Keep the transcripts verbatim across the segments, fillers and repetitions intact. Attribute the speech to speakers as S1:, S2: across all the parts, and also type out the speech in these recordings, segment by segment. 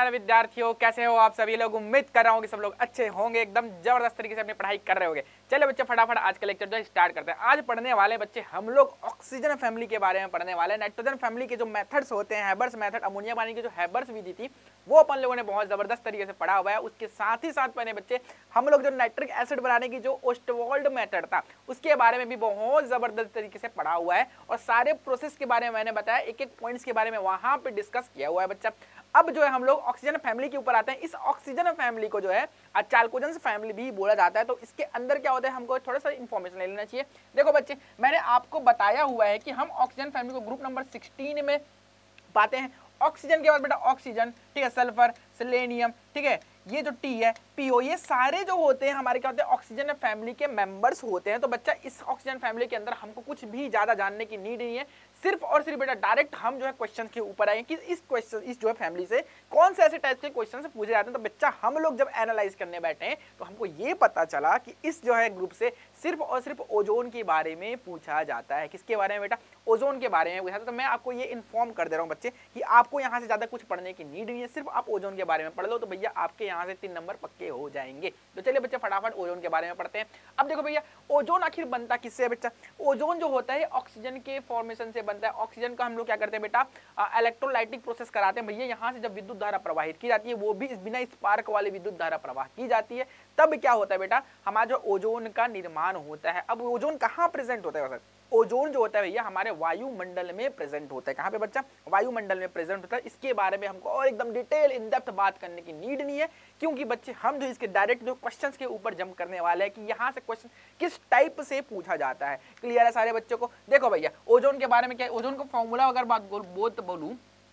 S1: नमस्कार विद्यार्थियों, कैसे हो आप सभी लोग। उम्मीद कर रहा हूँ कि सब लोग अच्छे होंगे, एकदम जबरदस्त तरीके से अपनी पढ़ाई कर रहे होंगे। चलो बच्चे फटाफट आज का लेक्चर जो स्टार्ट करते हैं। आज पढ़ने वाले बच्चे हम लोग ऑक्सीजन फैमिली के बारे में पढ़ने वाले हैं। नाइट्रोजन फैमिली के जो मेथड्स होते हैं, हैबर्स मेथड, अमोनिया पानी की जो हैबर्स विधि थी वो अपन लोगों ने बहुत जबरदस्त तरीके से पढ़ा हुआ है। उसके साथ ही साथ पहले बच्चे हम लोग जो नाइट्रिक एसिड बनाने की जो ओस्टवाल्ड मेथड था उसके बारे में भी बहुत जबरदस्त तरीके से पढ़ा हुआ है और सारे प्रोसेस के बारे में मैंने बताया, एक एक पॉइंट्स के बारे में वहां पे डिस्कस किया हुआ है बच्चा। अब जो है हम लोग ऑक्सीजन फैमिली के ऊपर आते हैं। इस ऑक्सीजन फैमिली को जो है चाल्कोजेंस फैमिली भी बोला जाता है। तो इसके अंदर क्या होता है, हमको थोड़ा सा इंफॉर्मेशन ले लेना चाहिए। देखो बच्चे, मैंने आपको बताया हुआ है कि हम ऑक्सीजन फैमिली को ग्रुप नंबर सिक्सटीन में पाते हैं। ऑक्सीजन के बाद बेटा ऑक्सीजन, ठीक है, सल्फर, सेलेनियम, ठीक है, ये जो टी है, पीओ, ये सारे जो होते हैं हमारे क्या होते हैं, ऑक्सीजन फैमिली के मेंबर्स होते हैं। तो बच्चा इस ऑक्सीजन फैमिली के अंदर हमको कुछ भी ज्यादा जानने की नीड नहीं है, सिर्फ और सिर्फ बेटा डायरेक्ट हम जो है क्वेश्चन के ऊपर आएंगे कि इस क्वेश्चन इस जो है फैमिली से कौन से ऐसे टाइप के क्वेश्चन से पूछे जाते हैं। तो बच्चा हम लोग जब एनालाइज करने बैठे हैं तो हमको ये पता चला कि इस जो है ग्रुप से सिर्फ और सिर्फ ओजोन के बारे में पूछा जाता है। किसके बारे में बेटा? ओजोन के बारे में पूछा। तो मैं आपको ये इन्फॉर्म कर दे रहा हूँ बच्चे कि आपको यहाँ से ज्यादा कुछ पढ़ने की नीड नहीं है, सिर्फ आप ओजोन के बारे में पढ़ लो तो भैया आपके यहाँ से तीन नंबर पक्के हो जाएंगे। तो चलिए बच्चे फटाफट ओजोन के बारे में पढ़ते हैं। अब देखो भैया, ओजोन आखिर बनता किससे है बच्चा? ओजोन जो होता है ऑक्सीजन के फॉर्मेशन से बनता है। ऑक्सीजन का हम लोग क्या करते हैं बेटा, इलेक्ट्रोलाइटिक प्रोसेस कराते हैं भैया। यहाँ से जब विद्युत धारा प्रवाहित की जाती है वो भी बिना स्पार्क वाली विद्युत धारा प्रवाह की जाती है, तब क्या होता है बेटा, हमारा जो ओजोन का निर्माण होता है। अब ओजोन कहाँ प्रेजेंट होता है? ओजोन जो होता है भैया हमारे वायुमंडल में प्रेजेंट होता है। कहाँ पे बच्चा? वायुमंडल में प्रेजेंट होता है। इसके बारे में हमको और एकदम डिटेल इन डेप्थ बात करने की नीड नहीं है, क्योंकि बच्चे हम जो इसके डायरेक्ट जो क्वेश्चंस के ऊपर जंप करने वाले हैं कि यहाँ से क्वेश्चन किस टाइप से पूछा जाता है। क्लियर है सारे बच्चों को? देखो भैया, ओजोन के बारे में क्या है, ओजोन का फॉर्मूला अगर बात बोलूं,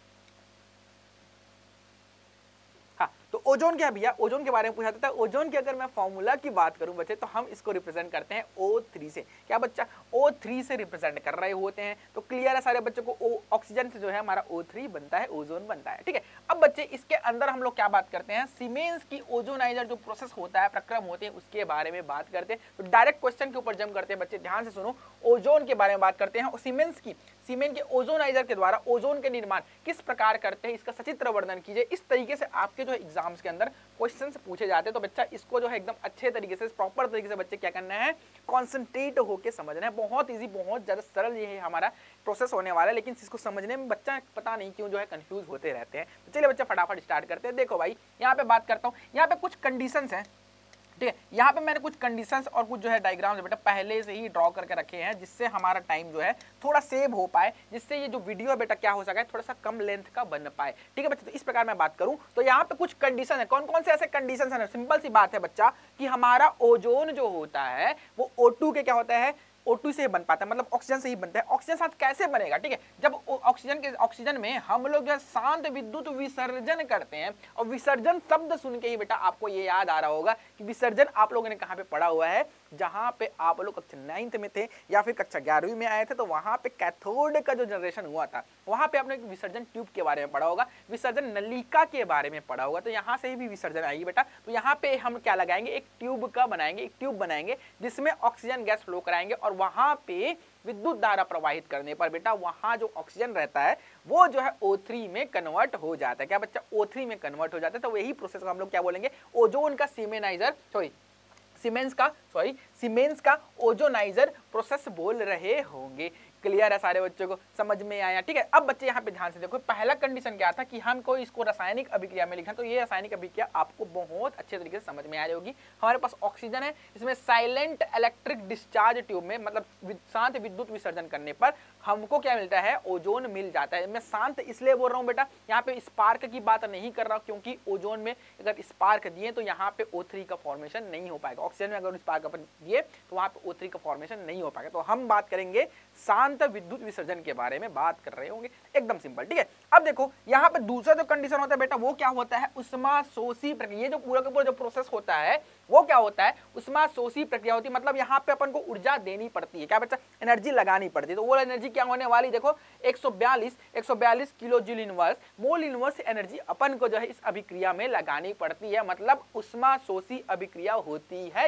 S1: तो ओजोन क्या है भैया, ओजोन के बारे में पूछा जाता है। ओजोन की अगर मैं फॉर्मूला की बात करूं बच्चे, तो हम इसको रिप्रेजेंट करते हैं ओ थ्री से। क्या बच्चा? ओ थ्री से रिप्रेजेंट कर रहे होते हैं। तो क्लियर है सारे बच्चों को, ऑक्सीजन से जो है हमारा ओ थ्री बनता है, ओजोन बनता है। ठीक है, अब बच्चे इसके अंदर हम लोग क्या बात करते हैं, सीमेंस की ओजोनाइजर जो प्रोसेस होता है, प्रक्रम होते हैं, उसके बारे में बात करते हैं। तो डायरेक्ट क्वेश्चन के ऊपर जंप करते हैं बच्चे, ध्यान से सुनो। ओजोन के बारे में बात करते हैं और सीमेंस की सीमेंट के ओजोनाइजर के द्वारा ओजोन के निर्माण किस प्रकार करते हैं, इसका सचित्र वर्णन कीजिए। इस तरीके से आपके जो एग्जाम्स के अंदर क्वेश्चंस पूछे जाते हैं। तो बच्चा इसको जो है एकदम अच्छे तरीके से, प्रॉपर तरीके से बच्चे क्या करना है, कॉन्सेंट्रेट होकर समझना है। बहुत इजी, बहुत ज्यादा सरल ये है हमारा प्रोसेस होने वाला है, लेकिन इसको समझने में बच्चा पता नहीं क्यों जो है कंफ्यूज होते रहते हैं। तो चलिए बच्चा फटाफट स्टार्ट करते हैं। देखो भाई, यहाँ पे बात करता हूँ, यहाँ पे कुछ कंडीशंस हैं। ठीक है, यहाँ पे मैंने कुछ कंडीशंस और कुछ जो है डायग्राम्स बेटा पहले से ही ड्रॉ करके रखे हैं, जिससे हमारा टाइम जो है थोड़ा सेव हो पाए, जिससे ये जो वीडियो है बेटा क्या हो सके, थोड़ा सा कम लेंथ का बन पाए। ठीक है बच्चा, तो इस प्रकार मैं बात करूं तो यहाँ पे कुछ कंडीशन है। कौन कौन से ऐसे कंडीशन है? सिंपल सी बात है बच्चा कि हमारा ओजोन जो होता है वो ओ टू के क्या होता है, ओ टू से बन पाता है, मतलब ऑक्सीजन से ही बनता है। ऑक्सीजन साथ कैसे बनेगा? ठीक है, जब ऑक्सीजन के ऑक्सीजन में हम लोग जो है शांत विद्युत विसर्जन करते हैं, और विसर्जन शब्द सुन के ही बेटा आपको ये याद आ रहा होगा कि विसर्जन आप लोगों ने कहाँ पे पढ़ा हुआ है, जहां पे आप लोग कक्षा नाइन्थ में थे या फिर कक्षा ग्यारहवीं में आए थे, तो वहां पे कैथोड का जो जनरेशन हुआ था वहां पे आपने विसर्जन ट्यूब के बारे में पढ़ा होगा, विसर्जन नलिका के बारे में पढ़ा होगा। तो यहाँ से भी विसर्जन आएगी बेटा। तो यहाँ पे हम क्या लगाएंगे, एक ट्यूब का बनाएंगे, एक ट्यूब बनाएंगे जिसमें ऑक्सीजन गैस फ्लो कराएंगे, और वहां पे विद्युत धारा प्रवाहित करने पर बेटा वहां जो ऑक्सीजन रहता है वो जो है ओ थ्री में कन्वर्ट हो जाता है। क्या बच्चा? ओ थ्री में कन्वर्ट हो जाता है। तो वही प्रोसेस को हम लोग क्या बोलेंगे, ओजोन का सीमेनाइजर, सॉरी सीमेंस का सॉरी सीमेंस का ओजोनाइजर प्रोसेस बोल रहे होंगे। क्लियर है सारे बच्चों को? समझ में आया? ठीक है, अब बच्चे यहाँ पे ध्यान से देखो, पहला कंडीशन क्या था कि हमको इसको रासायनिक अभिक्रिया में लिखा। तो ये रासायनिक अभिक्रिया आपको बहुत अच्छे तरीके से समझ में आ रही होगी। हमारे पास ऑक्सीजन है, इसमें साइलेंट इलेक्ट्रिक डिस्चार्ज ट्यूब में, मतलब शांत विद्युत विसर्जन करने पर हमको क्या मिलता है, ओजोन मिल जाता है। मैं शांत इसलिए बोल रहा हूँ बेटा, यहाँ पे स्पार्क की बात नहीं कर रहा, क्योंकि ओजोन में अगर स्पार्क दिए तो यहाँ पे ओ थ्री का फॉर्मेशन नहीं हो पाएगा। ऑक्सीजन में अगर स्पार्क दिए तो वहाँ पे ओ थ्री का फॉर्मेशन नहीं हो पाएगा। तो हम बात करेंगे शांत विद्युत विसर्जन के बारे में बात कर रहे होंगे, एकदम सिंपल। ठीक है, अब देखो यहाँ पे दूसरा जो कंडीशन होता है बेटा वो क्या होता है, उष्माशोषी प्रक्रिया। ये जो पूरा का पूरा जो प्रोसेस होता है वो क्या होता है, उष्माशोषी प्रक्रिया होती है। मतलब यहाँ पे अपन को ऊर्जा देनी पड़ती है। क्या बच्चा? एनर्जी लगानी पड़ती है। तो वो एनर्जी क्या होने वाली, देखो एक सौ बयालीस kilo joule inverse mole inverse energy अपन को जो है इस अभिक्रिया में लगानी पड़ती है। मतलब उष्माशोषी अभिक्रिया होती है ये।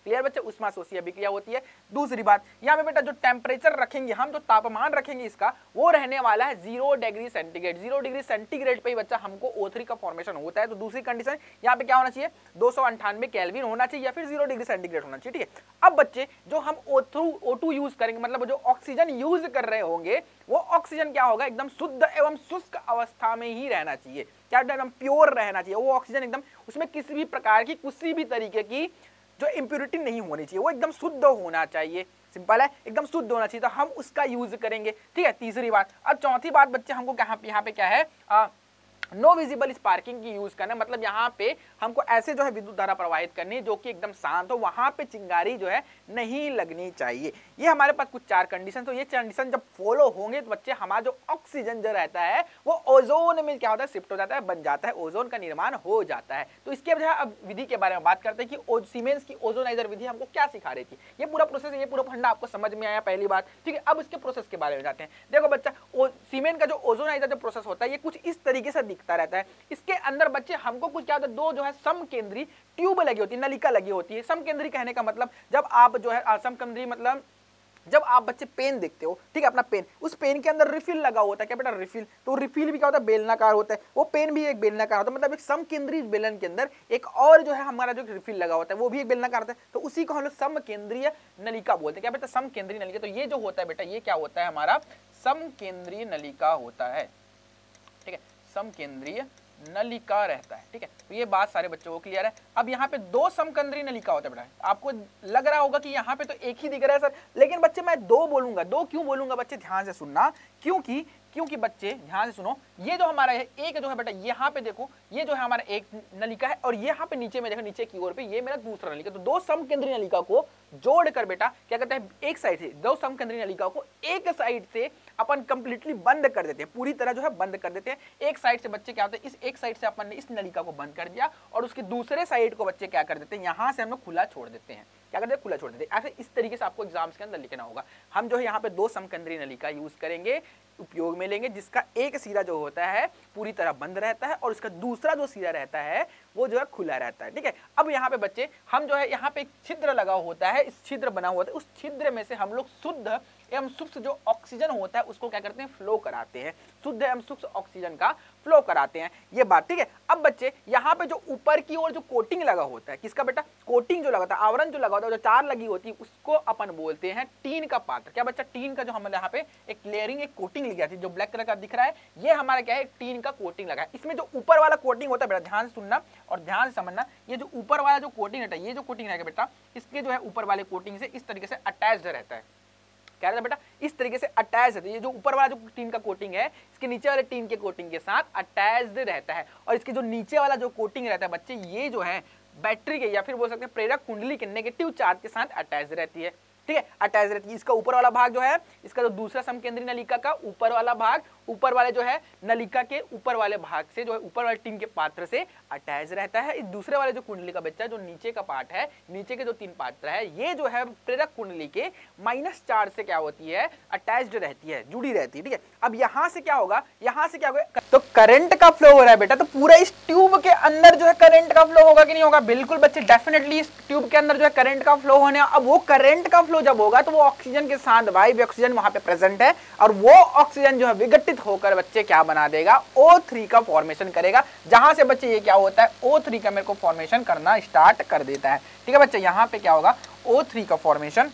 S1: क्लियर बच्चे, उष्माशोषी अभिक्रिया होती है। दूसरी बात यहाँ पे बेटा जो टेम्परेचर रखेंगे हम, जो तापमान रखेंगे इसका, वो रहने वाला है zero degree centigrade. Zero degree centigrade पे ही बच्चा हमको ओ थ्री का फॉर्मेशन होता है। तो दूसरी कंडीशन यहाँ पे क्या होना चाहिए, दो सौ अंठानवे केल्विन होना चाहिए या फिर जीरो डिग्री सेंटीग्रेड होना चाहिए, ठीक है। अब बच्चे जो हम O two O two use करेंगे, मतलब जो ऑक्सीजन यूज कर रहे होंगे, वो ऑक्सीजन क्या होगा, एकदम शुद्ध एवं शुष्क अवस्था में ही रहना चाहिए। क्या एकदम प्योर रहना चाहिए, वो ऑक्सीजन एकदम, उसमें किसी भी प्रकार की किसी भी तरीके की जो इम्प्योरिटी नहीं होनी चाहिए, वो एकदम शुद्ध होना चाहिए। सिंपल है, एकदम शुद्ध होना चाहिए, तो हम उसका यूज करेंगे, ठीक है। तीसरी बात। अब चौथी बात बच्चे हमको कहाँ पे, यहाँ पे क्या है, आ, नो विजिबल स्पार्किंग की यूज करना, मतलब यहाँ पे हमको ऐसे जो है विद्युत धारा प्रवाहित करनी है जो कि एकदम शांत हो, वहां पे चिंगारी जो है नहीं लगनी चाहिए। ये हमारे पास कुछ चार कंडीशन, तो ये कंडीशन जब फॉलो होंगे तो बच्चे हमारा जो ऑक्सीजन जो रहता है वो ओजोन में क्या होता है, शिफ्ट हो जाता है, बन जाता है, ओजोन का निर्माण हो जाता है। तो इसके बजाय अब विधि के बारे में बात करते हैं कि सीमेंस की ओजोनाइजर विधि हमको क्या सिखा रही थी। ये पूरा प्रोसेस, ये पूरा फंडा आपको समझ में आया पहली बात, ठीक है। अब इसके प्रोसेस के बारे में जाते हैं। देखो बच्चा, सीमेंट का जो ओजोनाइजर जो प्रोसेस होता है ये कुछ इस तरीके से दिखता रहता है। इसके अंदर बच्चे हमको कुछ क्या होता है, दो जो है समकेंद्री ट्यूब लगी होती है, नलिका लगी होती है। समकेंद्री कहने का मतलब जब आप जो है समकेंद्री मतलब जब आप बच्चे पेन देखते हो, ठीक है, अपना पेन, उस पेन के अंदर रिफिल लगा होता है, क्या बेटा, रिफिल। तो रिफिल भी क्या होता है, बेलनाकार होता है, वो पेन भी एक बेलनाकार होता है, मतलब एक समकेंद्रीय बेलन के अंदर एक और जो है हमारा जो रिफिल लगा होता है वो भी एक बेलनाकार होता है। तो उसी को हम लोग समकेंद्रीय नलिका बोलते हैं। क्या बेटा, समकेंद्रीय नलिका। तो ये जो होता है बेटा, ये क्या होता है, हमारा समकेंद्रीय नलिका होता है, ठीक है, समकेंद्रीय नलिका रहता है, ठीक है। तो ये बात सारे बच्चों को क्लियर है। अब यहाँ पे दो समकेंद्रीय नलिका होता है बेटा। आपको लग रहा होगा कि यहाँ पे तो एक ही दिख रहा है सर, लेकिन बच्चे मैं दो बोलूंगा। दो क्यों बोलूंगा बच्चे, ध्यान से सुनना, क्योंकि क्योंकि बच्चे ध्यान से सुनो, ये जो हमारा है एक जो है बेटा, यहाँ पे देखो, ये जो है हमारा एक नलिका है, और यहाँ पे नीचे में देखो, नीचे की ओर पे ये मेरा दूसरा नलिका। तो दो समकेंद्रीय नलिका को जोड़कर बेटा क्या करते हैं, एक साइड से दो समकेंद्रीय नलिका को एक साइड से अपन कंप्लीटली बंद कर देते हैं, पूरी तरह जो है बंद कर देते हैं। एक साइड से बच्चे क्या होते हैं, इस एक साइड से अपन ने इस नलिका को बंद कर दिया, और उसके दूसरे साइड को बच्चे क्या कर देते हैं, यहाँ से हम लोग खुला छोड़ देते हैं। क्या करते हैं, खुला छोड़ देते हैं। ऐसे इस तरीके से आपको एग्जाम्स के अंदर लिखना होगा। हम जो है यहाँ पे दो समकेंद्रीय नलिका यूज करेंगे, उपयोग में लेंगे, जिसका एक सिरा जो होता है पूरी तरह बंद रहता है और उसका दूसरा जो सिरा रहता है वो जो है खुला रहता है, ठीक है। अब यहाँ पे बच्चे हम जो है यहाँ पे एक छिद्र लगा होता है, इस छिद्र बना हुआ है, उस छिद्र में से हम लोग शुद्ध एवं सूक्ष्म जो ऑक्सीजन होता है उसको क्या करते हैं, फ्लो कराते हैं, शुद्ध एवं सूक्ष्म ऑक्सीजन का फ्लो कराते हैं, ये बात, ठीक है। अब बच्चे यहाँ पे जो ऊपर की ओर जो कोटिंग लगा होता है, किसका बेटा, कोटिंग जो लगा था, आवरण जो लगा होता है, जो चार लगी होती है, उसको अपन बोलते हैं टीन का पात्र। क्या बच्चा, टीन का जो हमारे यहाँ पे एक लेयरिंग, एक कोटिंग लगी जाती है, जो ब्लैक कलर का दिख रहा है, ये हमारा क्या है, टीन का कोटिंग लगा है। इसमें जो ऊपर वाला कोटिंग होता है बेटा, ध्यान से सुनना और ध्यान से समझना, ये जो ऊपर वाला जो कोटिंग रहता है, ये जो कोटिंग रहेगा बेटा, इसके जो है ऊपर वाले कोटिंग से इस तरीके से अटैच्ड रहता है। क्या रहता है बेटा, इस तरीके से अटैच रहता है। ये जो ऊपर वाला जो टीन का कोटिंग है, इसके नीचे वाले टीन के कोटिंग के साथ अटैच्ड रहता है, और इसके जो नीचे वाला जो कोटिंग रहता है बच्चे, ये जो है बैटरी के या फिर बोल सकते हैं प्रेरक कुंडली के नेगेटिव चार्ज के साथ अटैच रहती है, ठीक है, अटैच रहती है। इसका ऊपर वाला भाग जो है, इसका जो दूसरा समकेंद्रीय नलिका का ऊपर वाला भाग, ऊपर वाले जो है नलिका के ऊपर वाले भाग से जो है ऊपर वाले टीन के पात्र से अटैच रहता है। इस दूसरे वाले जो कुंडली का बच्चा, जो नीचे का पार्ट है, नीचे के जो तीन पात्र है, ये जो है प्रेरक कुंडली के माइनस चार्ज से क्या होती है, अटैच्ड रहती है, जुड़ी रहती है, ठीक है। अब यहाँ से क्या होगा, यहाँ से क्या होगा, तो करंट का फ्लो हो रहा है बेटा, तो पूरा इस ट्यूब के अंदर जो है करंट का फ्लो होगा कि नहीं होगा, बिल्कुल बच्चे, डेफिनेटली इस ट्यूब के अंदर जो है करंट का फ्लो होने। अब वो करंट का फ्लो जब होगा तो वो ऑक्सीजन के साथ वायु ऑक्सीजन वहां पे प्रेजेंट है, और वो ऑक्सीजन जो है विघटित होकर बच्चे क्या बना देगा, ओ थ्री का फॉर्मेशन करेगा, जहां से बच्चे ये क्या होता है, ओ थ्री का मेरे को फॉर्मेशन करना स्टार्ट कर देता है, ठीक है बच्चे। यहाँ पे क्या होगा, ओ थ्री का फॉर्मेशन,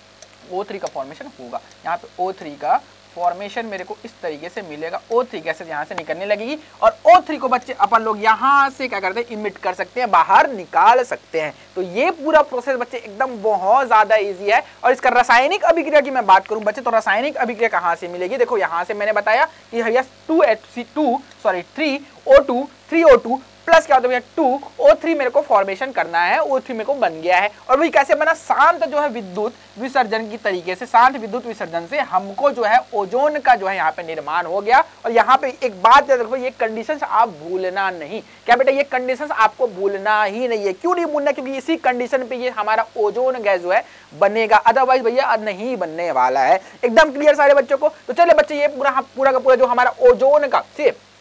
S1: ओ थ्री का फॉर्मेशन होगा, यहाँ पे ओ थ्री का फॉर्मेशन मेरे को इस तरीके से मिलेगा। ओ थ्री गैसेस यहाँ से निकलने लगेगी, और ओ थ्री को बच्चे अपन लोग यहाँ से क्या करते हैं, इमिट कर सकते हैं, बाहर निकाल सकते हैं। तो ये पूरा प्रोसेस बच्चे एकदम बहुत ज्यादा इजी है। और इसका रासायनिक अभिक्रिया की मैं बात करूं बच्चे, तो रासायनिक अभिक्रिया कहाँ से मिलेगी, देखो यहाँ से मैंने बताया कि भैया two H C two sorry three O two three O two plus क्या होता है, टू ओ थ्री मेरे को फॉर्मेशन करना है, ओ थ्री मेरे को बन गया है। और वही कैसे बना, शांत जो है विद्युत विसर्जन की तरीके से, शांत विद्युत विसर्जन से हमको जो है ओजोन का जो है यहाँ पे निर्माण हो गया। और यहाँ पे एक बात याद रखो, ये कंडीशंस आप भूलना नहीं, क्या बेटा, ये कंडीशंस आपको भूलना ही नहीं है। क्यों नहीं भूलना, क्योंकि इसी कंडीशन पे ये हमारा ओजोन गैस जो है बनेगा, अदरवाइज भैया नहीं बनने वाला है। एकदम क्लियर सारे बच्चों को। तो चले बच्चे, ये पूरा पूरा का पूरा जो हमारा ओजोन का से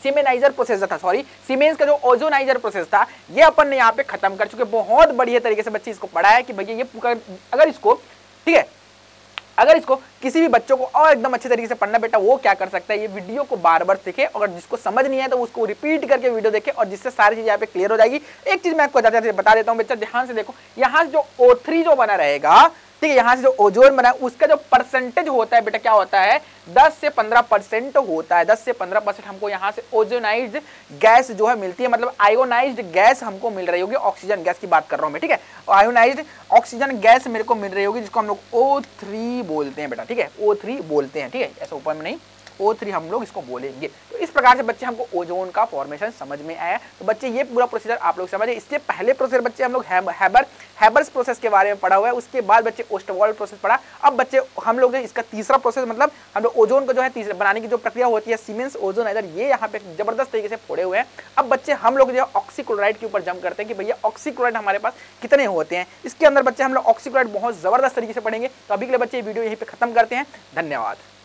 S1: सीमेनाइजर प्रोसेस था, सॉरी सीमेंस का जो ओजोनाइजर प्रोसेस था ये अपन ने यहाँ पे खत्म कर चुके। बहुत बढ़िया तरीके से बच्चे इसको पढ़ा है कि भैया ये अगर इसको, ठीक है, अगर इसको किसी भी बच्चों को और एकदम अच्छे तरीके से पढ़ना बेटा वो क्या कर सकता है, ये वीडियो को बार बार देखे और जिसको समझ नहीं है तो उसको रिपीट करके वीडियो देखे और जिससे सारी चीजें यहाँ पे क्लियर हो जाएगी। एक चीज मैं आपको बता देता हूँ बच्चा, ध्यान से देखो, यहाँ से जो ओ थ्री जो बना रहेगा, ठीक है, यहाँ से जो ओजोन बना है उसका जो परसेंटेज होता है बेटा क्या होता है, दस से पंद्रह परसेंट होता है। दस से पंद्रह परसेंट हमको यहाँ से ओजोनाइज्ड गैस जो है मिलती है, मतलब आयोनाइज्ड गैस हमको मिल रही होगी, ऑक्सीजन गैस की बात कर रहा हूँ मैं, ठीक है, आयोनाइज्ड ऑक्सीजन गैस मेरे को मिल रही होगी जिसको हम लोग ओ थ्री बोलते हैं बेटा, ठीक है, ओ थ्री बोलते हैं, ठीक है, ऐसा ऊपर में नहीं, ओ थ्री हम लोग इसको बोलेंगे। तो इस प्रकार से बच्चे हमको ओजोन का फॉर्मेशन समझ में आया। तो बच्चे ये पूरा प्रोसीजर आप लोग समझे। इसके पहले प्रोसेस बच्चे हम लोग हैबर हैबर्स प्रोसेस के बारे में पढ़ा हुआ है, उसके बाद बच्चे ओस्टवॉल्ड प्रोसेस पढ़ा। अब बच्चे हम लोग इसका तीसरा प्रोसेस, मतलब हम लोग ओजोन को जो है तीसरा बनाने की जो प्रक्रिया होती है सीमेंस ओजोनाइजर, ये यहाँ पे जबरदस्त तरीके से फोड़े हुए हैं। अब बच्चे हम लोग जो है ऑक्सीक्लोराइड के ऊपर जंप करते हैं कि भैया ऑक्सीक्लोराइड हमारे पास कितने होते हैं। इसके अंदर बच्चे हम लोग ऑक्सीक्लोराइड बहुत जबरदस्त तरीके से पढ़ेंगे। तो अभी के लिए बच्चे वीडियो यहीं पे खत्म करते हैं। धन्यवाद।